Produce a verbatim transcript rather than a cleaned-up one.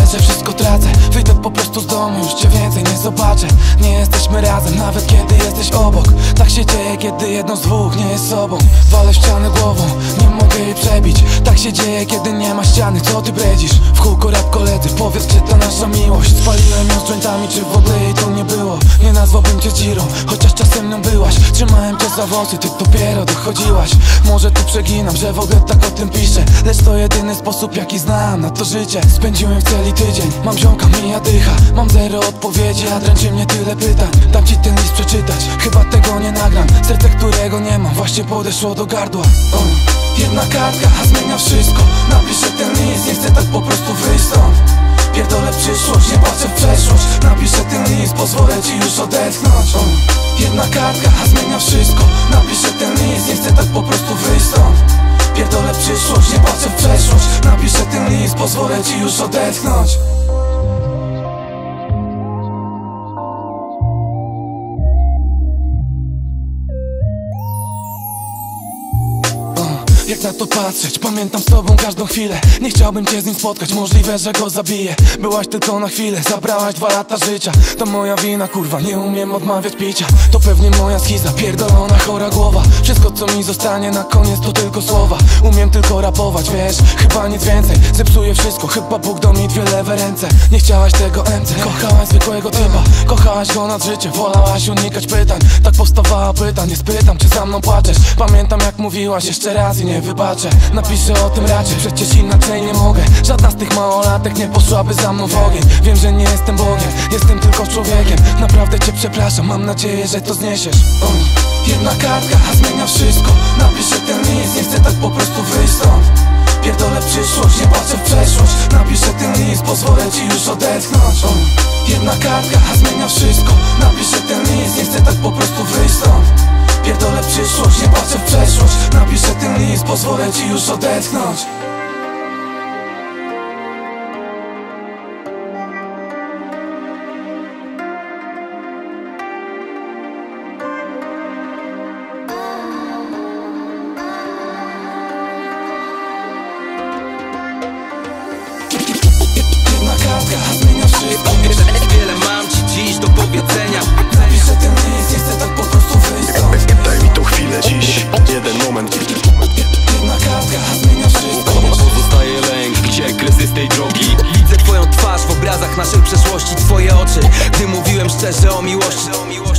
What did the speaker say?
że wszystko tracę. Wyjdę po prostu z domu, już cię więcej nie zobaczę. Nie jesteśmy razem, nawet kiedy jesteś obok. Tak się dzieje, kiedy jedno z dwóch nie jest sobą. Walę w ścianę głową, nie mogę jej przebić. Tak się dzieje, kiedy nie ma ściany, co ty bredzisz? W kółko rap koledzy, powiedz, czy to nasza miłość. Spaliłem ją z jointami, czy w ogóle jej tu nie było? Nie nazwałbym cię Giro, chociaż czasem nią byłaś. Trzymałem cię za włosy, ty dopiero dochodziłaś. Może tu przeginam, że w ogóle tak o tym piszę, lecz to jedyny sposób, jaki znam na to życie. Spędziłem w celi tydzień, mam ziomka, mija dycha. Mam zero odpowiedzi, a dręczy mnie tyle pytań. Dam ci ten list przeczytać, chyba tego nie nagram. Serce, którego nie mam, właśnie podeszło do gardła. uh. Jedna kartka, a zmienia wszystko. Napiszę ten list, nie chcę tak po prostu wyjść stąd. Pierdolę przyszłość, nie patrzę w przeszłość. Napiszę ten list, pozwolę ci już odetchnąć. uh. Jedna kartka, a zmienia wszystko. Napiszę ten list, nie chcę tak po prostu wyjść stąd. Pierdolę przyszłość, nie patrzę w przeszłość. Napiszę ten list, pozwolę ci już odetchnąć. Jak na to patrzeć, pamiętam z tobą każdą chwilę. Nie chciałbym cię z nim spotkać, możliwe, że go zabiję. Byłaś tylko na chwilę, zabrałaś dwa lata życia. To moja wina, kurwa, nie umiem odmawiać picia. To pewnie moja schiza, pierdolona chora głowa. Wszystko co mi zostanie na koniec to tylko słowa. Umiem tylko rapować, wiesz, chyba nic więcej. Zepsuję wszystko, chyba Bóg dał mi dwie lewe ręce. Nie chciałaś tego M C, kochałaś zwykłego typa. Kochałaś go nad życie, wolałaś unikać pytań. Tak powstawała pytań, nie spytam, czy za mną płaczesz. Pamiętam jak mówiłaś jeszcze raz i nie wybaczę. Napiszę o tym raczej, przecież inaczej nie mogę. Żadna z tych małolatek nie poszłaby za mną w ogień. Wiem, że nie jestem Bogiem, jestem tylko człowiekiem. Naprawdę cię przepraszam, mam nadzieję, że to zniesiesz. uh. Jedna kartka, a zmienia wszystko. Napiszę ten list, nie chcę tak po prostu wyjść stąd. Pierdolę przyszłość, nie patrzę w przeszłość. Napiszę ten list, pozwolę ci już odetchnąć. uh. Jedna kartka, a zmienia wszystko. Napiszę ten list, nie chcę tak po prostu wyjść stąd. Pierdolę przyszłość, nie patrzę w przeszłość. Napiszę ten list, pozwolę ci już odetchnąć. Jedna kartka, a zmienia wszystko. Wiele mam ci dziś do powiedzenia. Napiszę ten list, nie chcę tak po prostu wyjść stąd. Daj mi tą chwilę dziś, jeden moment. Jedna kartka, a zmienia wszystko. Pozostaje lęk, gdzie kryzys tej drogi. Widzę twoją twarz w obrazach naszej przeszłości. Twoje oczy, gdy mówiłem szczerze o miłości.